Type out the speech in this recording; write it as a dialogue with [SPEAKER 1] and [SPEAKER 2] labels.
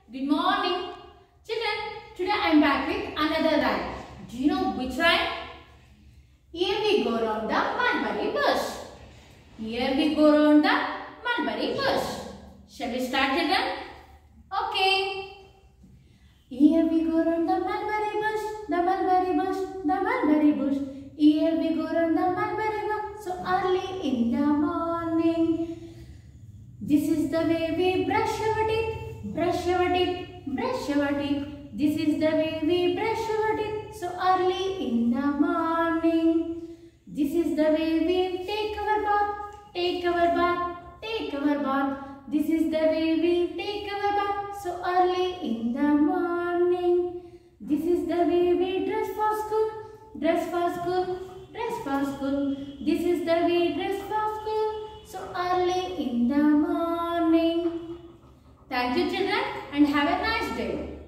[SPEAKER 1] Good morning. Children, today I am back with another rhyme. Do you know which rhyme? Here we go round the mulberry bush. Here we go round the mulberry bush. Shall we start, children? Okay. Here we go round the mulberry bush, the mulberry bush, the mulberry bush. Here we go round the mulberry bush so early in the morning. This is the way we brush our teeth. Brush our teeth, brush our teeth. This is the way we brush our teeth so early in the morning. This is the way we take our bath, take our bath, take our bath. This is the way we take our bath so early in the morning. This is the way we dress for school, dress for school, dress for school. This is the way dress for school so early in the morning. Thank you, children, and have a nice day.